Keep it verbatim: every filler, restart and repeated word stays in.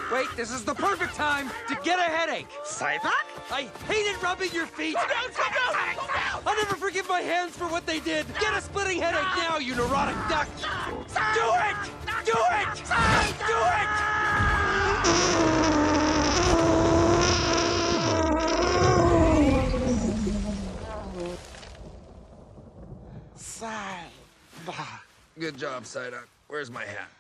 Wait, this is the perfect time to get a headache. Psyduck? I hated rubbing your feet. Go down, go down, go down! I'll never forgive my hands for what they did. Get a splitting headache now, you neurotic duck. Do it! Do it! Do it! Psyduck. Good job, Psyduck. Where's my hat?